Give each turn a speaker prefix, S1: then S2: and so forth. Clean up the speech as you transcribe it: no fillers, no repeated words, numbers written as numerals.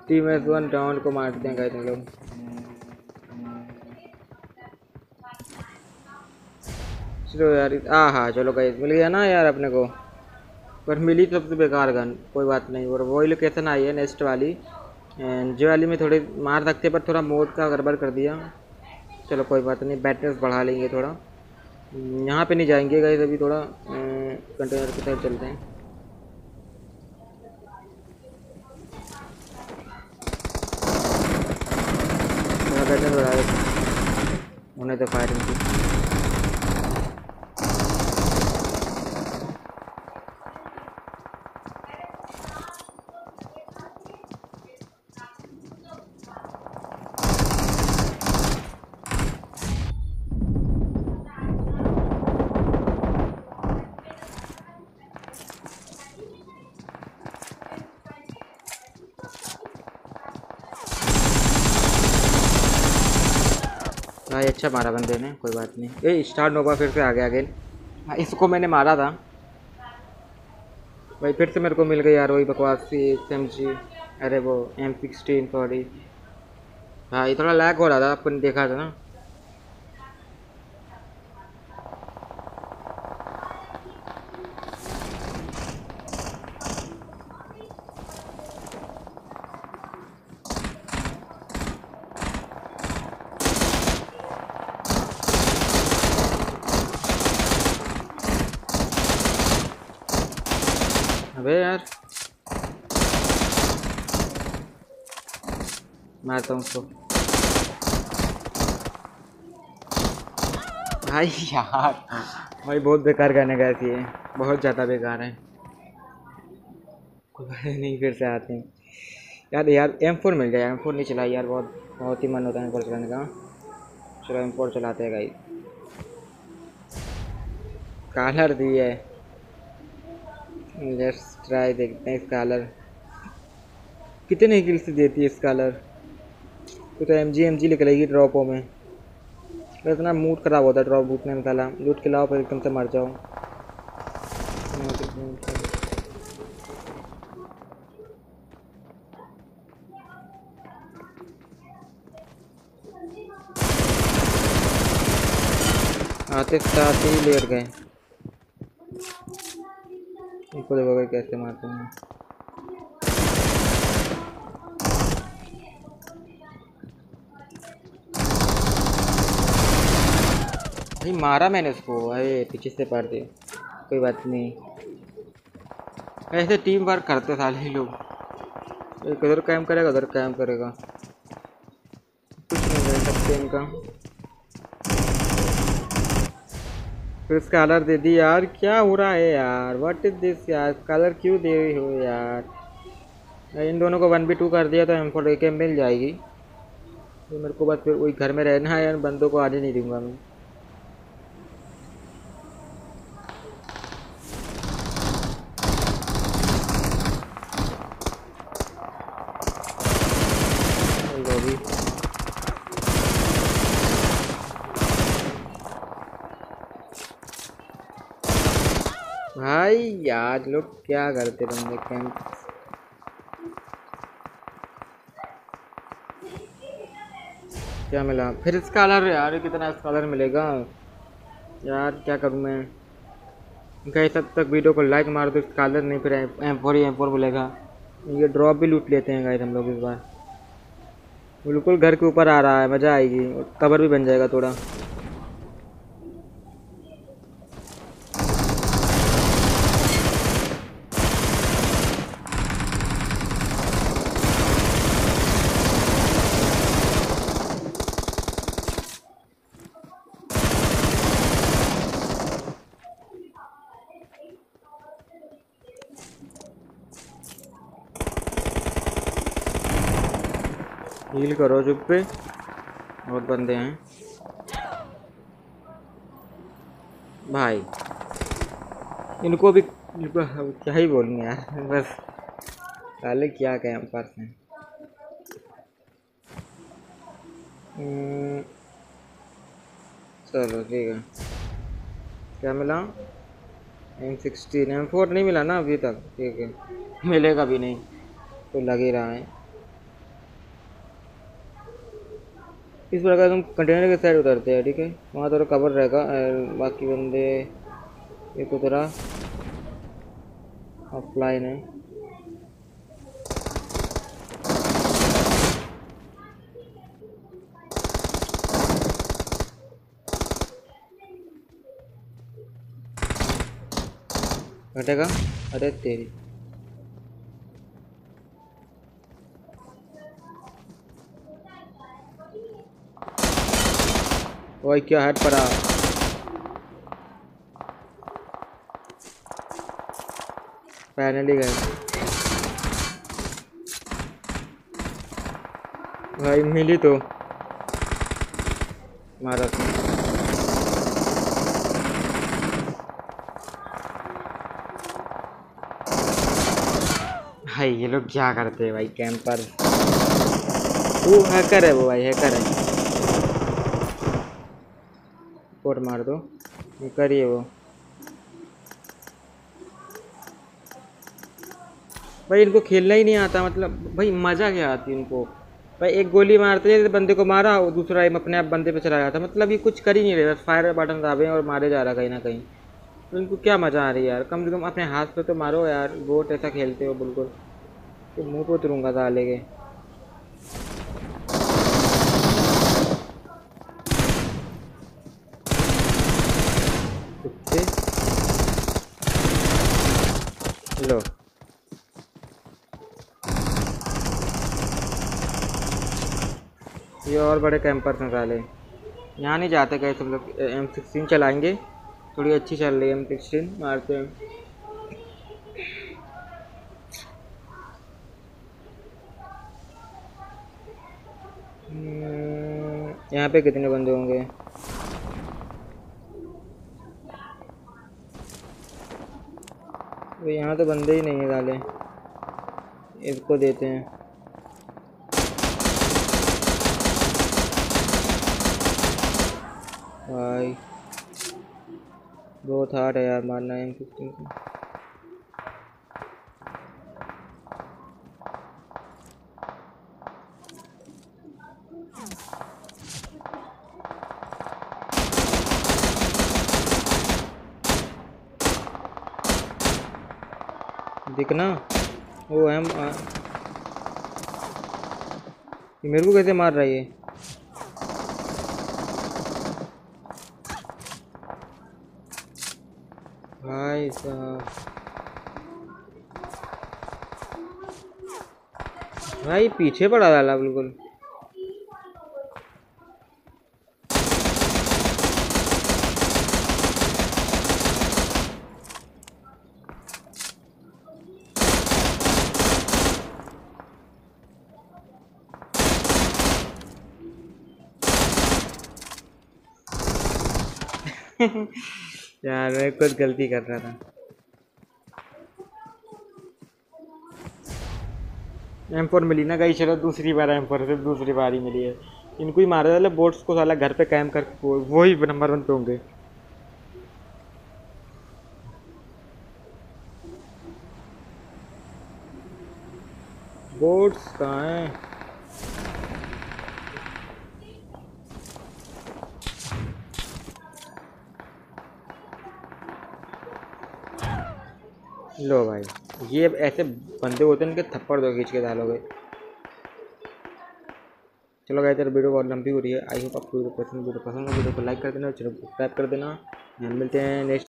S1: Team S1 down को मारते हैं गाइस हम लोग। चलो यार, हाँ चलो गाइस, मिल गया ना यार अपने को। पर मिली सबसे बेकार गन, कोई बात नहीं। और वही लोकेशन आई है नेक्स्ट वाली, एंड जो वाली में थोड़ी मार सकते पर थोड़ा मोड का गड़बड़ कर दिया। चलो कोई बात नहीं, बैटनेस बढ़ा लेंगे थोड़ा। यहाँ पे नहीं जाएंगे गाइस अभी, थोड़ा कंटेनर की तरफ चलते हैं। थोड़ा बैटनेस बढ़ा देते उन्हें तो फायरिंग की। भाई अच्छा मारा बंदे ने, कोई बात नहीं। ये स्टार नोवा फिर से आ गया अगेन। हाँ, इसको मैंने मारा था भाई, फिर से मेरे को मिल गई यार वही बकवास सी SMG। अरे वो M16 सॉरी। हाँ ये थोड़ा लैग हो रहा था, आपने देखा था ना। अबे यार, मारता हूँ उसको। भाई यार, भाई बहुत बेकार गाने गाती है, बहुत ज़्यादा बेकार है। कोई बात नहीं, फिर से आते हैं यार। यार M4 मिल जाए, M4 नहीं चलाई यार, बहुत बहुत ही मन होता है M4 चलाने का। चलो M4 चलाते हैं गाइस। कॉलर दी है, लेट्स ट्राई, देखते हैं स्कॉलर कितने किल से देती है स्कॉलर। तो MG निकलेगी ड्रॉपों में। बस इतना मूड खराब होता है ड्रॉप लूटने में, साला लूट के लाओ फिर एकदम से मर जाओ। आते साथ ही लेट गए। इनको देखोगे कैसे मारते हैं। भाई मारा मैंने उसको, अरे पीछे से पार दिया। कोई बात नहीं, ऐसे टीम वर्क करते साले ही लोग। एक उधर कैम करेगा, उधर कैम करेगा, कुछ नहीं कर सकते इनका। फिर स्कॉलर दे दी यार, क्या हो रहा है यार, व्हाट इज दिस यार, स्कॉलर क्यों दे रही हो यार। इन दोनों को 1v2 कर दिया तो M4 AK मिल जाएगी। तो मेरे को बस फिर वही घर में रहना है यार, बंदों को आने नहीं दूंगा मैं। लॉबी भाई यार, लोग क्या करते बंदे कैंप। क्या मिला फिर स्कॉलर यार, कितना स्कॉलर मिलेगा यार, क्या करूं मैं। गए तब तक वीडियो को लाइक मार दो, स्कॉलर नहीं फिर M4 बोलेगा। ये ड्रॉप भी लूट लेते हैं गाइस हम लोग इस बार। बिल्कुल घर के ऊपर आ रहा है, मज़ा आएगी, कवर भी बन जाएगा थोड़ा। हील करो चुप पे, बहुत बंदे हैं भाई। इनको भी क्या ही बोलूँ यार, बस साले क्या कहें ऊपर से। चलो ठीक है। क्या मिला? M16, M4 नहीं मिला ना अभी तक, ठीक है। मिलेगा भी नहीं तो लग ही रहा है। इस प्रकार तुम कंटेनर के साइड उतरते हैं, ठीक है, वहाँ थोड़ा कवर रहेगा। बाकी बंदे एक उतरा ऑफलाइन है। हटेगा, अरे तेरी, वही क्या हेड पड़ा। फाइनली गए भाई, मिली तो मारा था। भाई ये लोग क्या करते हैं भाई, कैंपर। वो हैकर है, वो भाई हैकर है। कोट मार दो, हैकर ही है वो। भाई इनको खेलना ही नहीं आता, मतलब भाई मज़ा क्या आती है इनको। भाई एक गोली मारते हैं बंदे को मारा, और दूसरा एम अपने आप बंदे पे चला जाता, मतलब ये कुछ कर ही नहीं रहे, बस फायर बटन दाबे और मारे जा रहा कहीं ना कहीं। तो इनको क्या मज़ा आ रही है यार, कम से कम अपने हाथ पे तो मारो यार। बोट ऐसा खेलते हो बिल्कुल, तो मुँह पे उतरूँगा साले के। कुत्ते, लो। ये और बड़े कैंपर्स हैं साले। यहाँ नहीं जाते गए सब लोग। M16 चलाएंगे, थोड़ी अच्छी चल रही है M16, मारते हैं। यहाँ पे कितने बंदे होंगे? तो यहाँ तो बंदे ही नहीं है साले। इसको देते हैं भाई। बहुत हार्ड है यार मारना M16 को। दिखना वो है। ये मेरे को कैसे मार रहा है ये? भाई साहब, भाई पीछे पड़ा डाला बिल्कुल। यार मैं खुद गलती कर रहा था। M4 मिली ना गई, चलो दूसरी बार M4 से दूसरी बार ही मिली है। इनको ही मारा था बोट्स को, साला घर पे कैम कर वो ही नंबर 1 पे होंगे। बोट्स कहाँ हैं? लो भाई, ये ऐसे बंदे होते हैं, इनके थप्पड़ दो खींच के डालोगे। चलो गाइस, यार वीडियो बहुत लंबी हो रही है। आई होप आपको वीडियो पसंद हो, वीडियो को लाइक कर देना, चैनल को सब्सक्राइब कर देना। मिलते हैं नेक्स्ट